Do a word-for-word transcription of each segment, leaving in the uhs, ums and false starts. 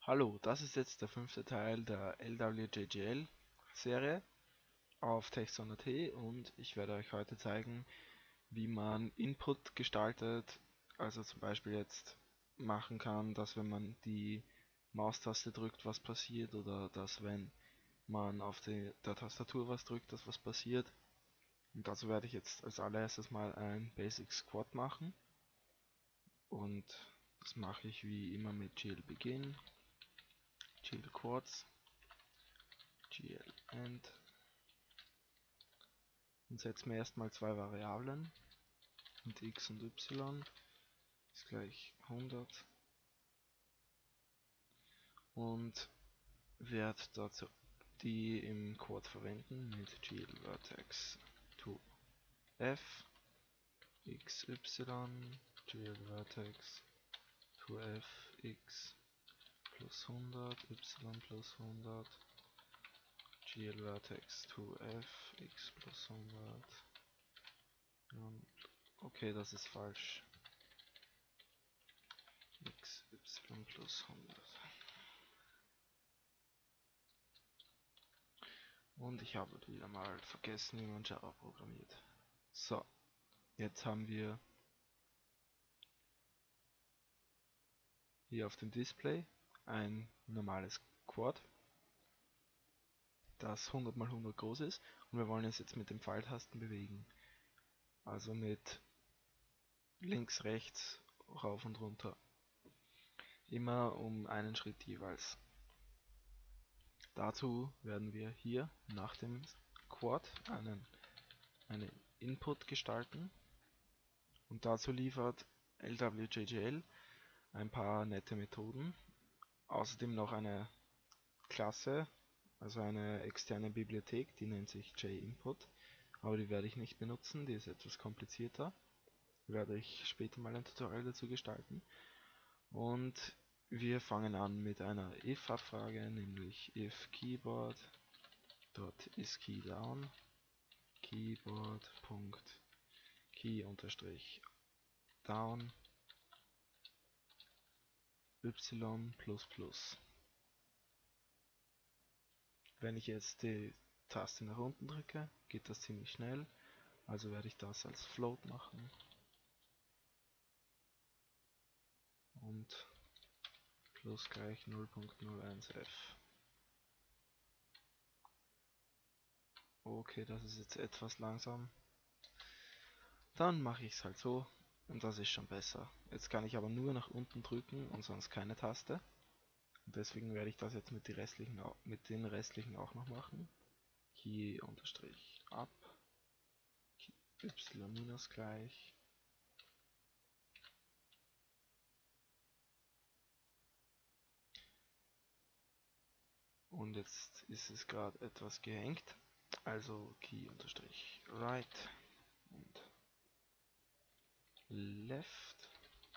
Hallo, das ist jetzt der fünfte Teil der L W J G L Serie auf Texon Punkt at und ich werde euch heute zeigen, wie man Input gestaltet, also zum Beispiel jetzt machen kann, dass wenn man die Maustaste drückt, was passiert, oder dass wenn man auf die, der Tastatur was drückt, dass was passiert. Und dazu werde ich jetzt als allererstes mal ein Basic Squat machen und das mache ich wie immer mit G L Begin, G L Quads, G L End und setze mir erstmal zwei Variablen und x und y ist gleich hundert und werde dazu die im Code verwenden mit glvertex to f xy glvertex to f x plus hundert y plus hundert glvertex to f x plus hundert. Okay, das ist falsch. X, y plus hundert. Und ich habe wieder mal vergessen, wie man Java programmiert. So, jetzt haben wir hier auf dem Display ein normales Quad, das hundert mal hundert groß ist, und wir wollen es jetzt mit den Pfeiltasten bewegen. Also mit links, rechts, rauf und runter. Immer um einen Schritt jeweils. Dazu werden wir hier nach dem Quad einen, einen Input gestalten, und dazu liefert L W J G L ein paar nette Methoden. Außerdem noch eine Klasse, also eine externe Bibliothek, die nennt sich JInput, aber die werde ich nicht benutzen, die ist etwas komplizierter. Werde ich später mal ein Tutorial dazu gestalten. Und wir fangen an mit einer if-Abfrage, nämlich if keyboard.isKeyDown keyboard.key-down y plus plus. Wenn ich jetzt die Taste nach unten drücke, geht das ziemlich schnell, also werde ich das als Float machen und plus gleich null Punkt null eins f. Okay, das ist jetzt etwas langsam. Dann mache ich es halt so und das ist schon besser. Jetzt kann ich aber nur nach unten drücken und sonst keine Taste. Und deswegen werde ich das jetzt mit, die restlichen, mit den restlichen auch noch machen. Key unterstrich up, y minus gleich. Und jetzt ist es gerade etwas gehängt. Also key unterstrich right und left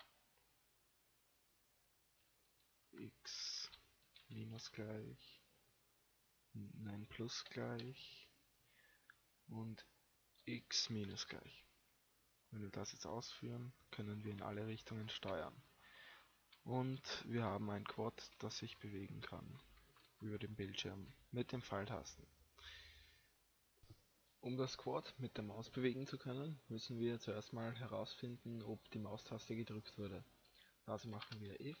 x minus gleich, nein plus gleich und x minus gleich. Wenn wir das jetzt ausführen, können wir in alle Richtungen steuern. Und wir haben ein Quad, das sich bewegen kann über den Bildschirm mit den Pfeiltasten. Um das Quad mit der Maus bewegen zu können, müssen wir zuerst mal herausfinden, ob die Maustaste gedrückt wurde. Dazu machen wir if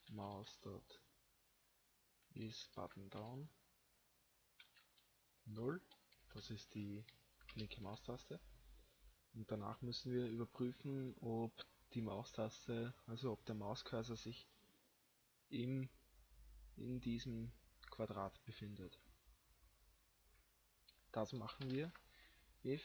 mouse.isButtonDown null, das ist die linke Maustaste. Und danach müssen wir überprüfen, ob die Maustaste, also ob der Mauscursor sich im, in diesem Quadrat befindet. Dazu machen wir if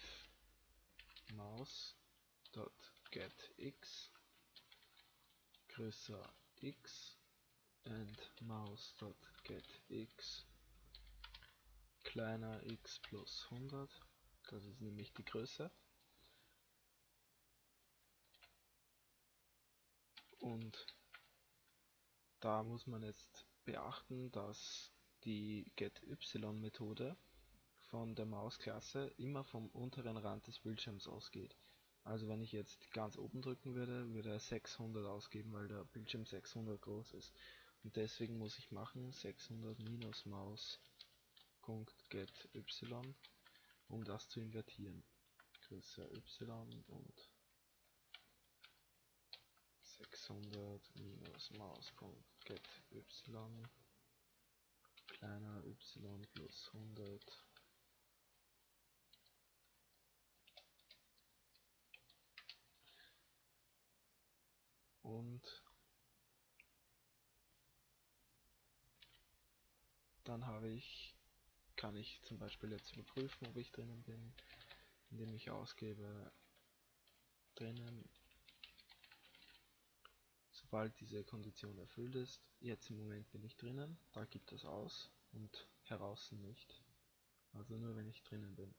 mouse.getX größer x and mouse.getX kleiner x plus hundert, das ist nämlich die Größe. Und da muss man jetzt beachten, dass die getY-Methode von der Mausklasse immer vom unteren Rand des Bildschirms ausgeht. Also wenn ich jetzt ganz oben drücken würde, würde er sechshundert ausgeben, weil der Bildschirm sechshundert groß ist. Und deswegen muss ich machen sechshundert minus Maus.get y, um das zu invertieren. Größer y und sechshundert minus Maus.get y kleiner y plus hundert. Und dann habe ich, kann ich zum Beispiel jetzt überprüfen, ob ich drinnen bin, indem ich ausgebe drinnen, sobald diese Kondition erfüllt ist. Jetzt im Moment bin ich drinnen, da gibt es aus und heraus nicht. Also nur wenn ich drinnen bin.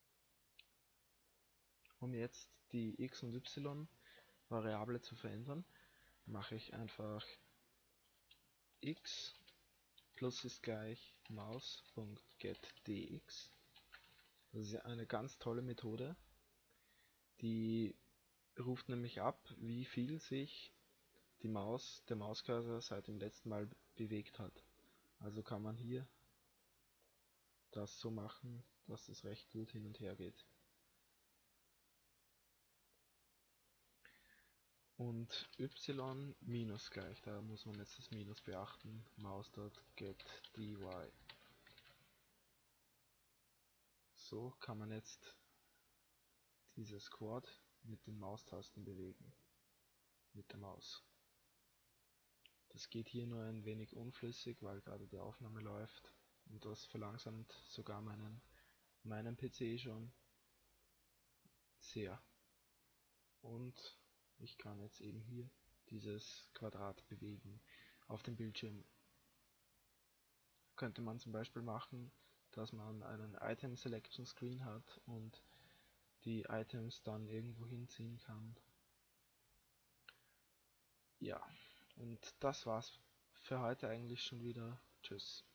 Um jetzt die x und y Variable zu verändern, mache ich einfach x plus ist gleich Maus.getDx. Das ist eine ganz tolle Methode, die ruft nämlich ab, wie viel sich die Maus, der Mauscursor seit dem letzten Mal bewegt hat. Also kann man hier das so machen, dass es recht gut hin und her geht. Und y minus gleich, da muss man jetzt das Minus beachten, Maus.getDy. So kann man jetzt dieses Quad mit den Maustasten bewegen, mit der Maus. Das geht hier nur ein wenig unflüssig, weil gerade die Aufnahme läuft und das verlangsamt sogar meinen, meinen P C schon sehr. Und ich kann jetzt eben hier dieses Quadrat bewegen auf dem Bildschirm. Könnte man zum Beispiel machen, dass man einen Item Selection Screen hat und die Items dann irgendwo hinziehen kann. Ja, und das war's für heute eigentlich schon wieder. Tschüss.